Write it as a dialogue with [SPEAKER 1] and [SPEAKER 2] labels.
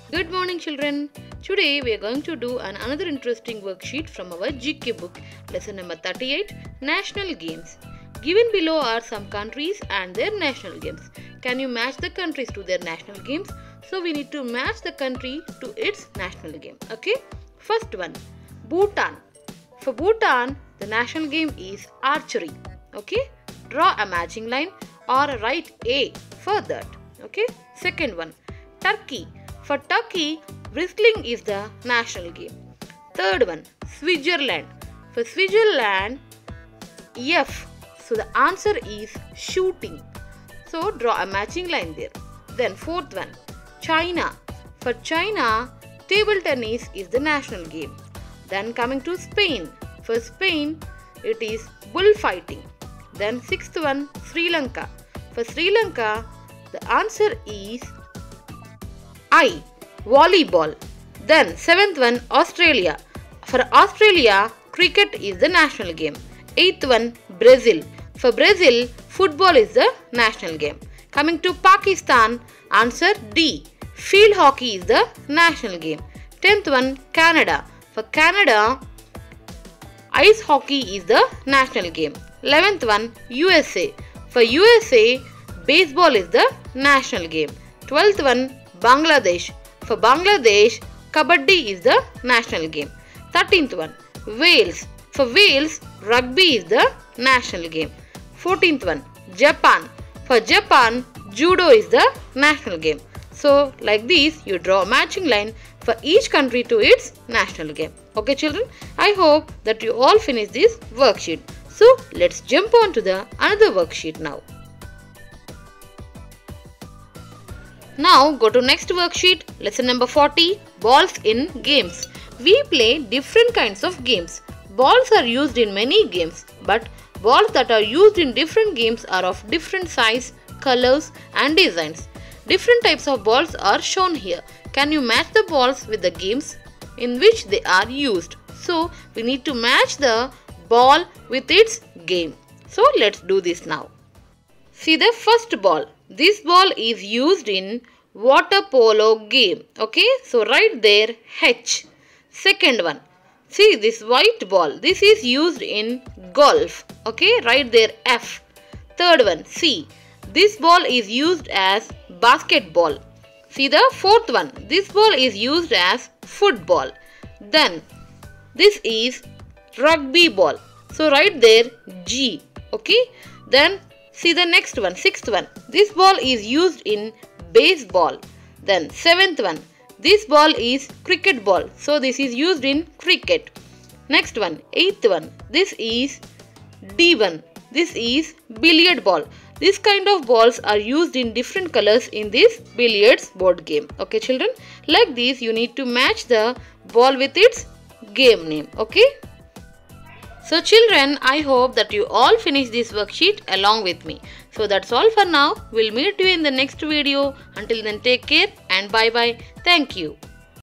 [SPEAKER 1] Good morning, children. Today we are going to do another interesting worksheet from our GK book, lesson number 38, National Games. Given below are some countries and their national games. Can you match the countries to their national games? So we need to match the country to its national game. Okay. First one, Bhutan. For Bhutan, the national game is archery. Okay. Draw a matching line or write A for that. Okay. Second one, Turkey. For Turkey, wrestling is the national game. Third one, Switzerland. For Switzerland, F. So the answer is shooting. So draw a matching line there. Then fourth one, China. For China, table tennis is the national game. Then coming to Spain. For Spain, it is bullfighting. Then sixth one, Sri Lanka. For Sri Lanka, the answer is I, volleyball. Then seventh one, Australia. For Australia, cricket is the national game. Eighth one, Brazil. For Brazil, football is the national game. Coming to Pakistan, answer D, field hockey is the national game. 10th one, Canada. For Canada, ice hockey is the national game. 11th one, USA. For USA, baseball is the national game. 12th one, Bangladesh. For Bangladesh, kabaddi is the national game. 13th one, Wales. For Wales, rugby is the national game. 14th one, Japan. For Japan, judo is the national game. So like this, you draw a matching line for each country to its national game. Okay children, I hope that you all finish this worksheet. So let's jump on to the another worksheet now. Now go to next worksheet, lesson number 40, balls in games. We play different kinds of games. Balls are used in many games, but balls that are used in different games are of different size, colors and designs. Different types of balls are shown here. Can you match the balls with the games in which they are used? So we need to match the ball with its game. So let's do this now. See the first ball. This ball is used in water polo game. Okay, so write there H. Second one. See this white ball. This is used in golf. Okay, write there F. Third one, C. This ball is used as basketball. See the fourth one. This ball is used as football. Then this is rugby ball. So write there G. Okay. Then see the next one, sixth one. This ball is used in baseball. Then seventh one. This ball is cricket ball. So this is used in cricket. Next one, eighth one. This is D1. This is billiard ball. This kind of balls are used in different colors in this billiards board game. Okay children. Like this you need to match the ball with its game name. Okay. So children, I hope that you all finish this worksheet along with me. So that's all for now. We'll meet you in the next video. Until then, take care and bye bye. Thank you.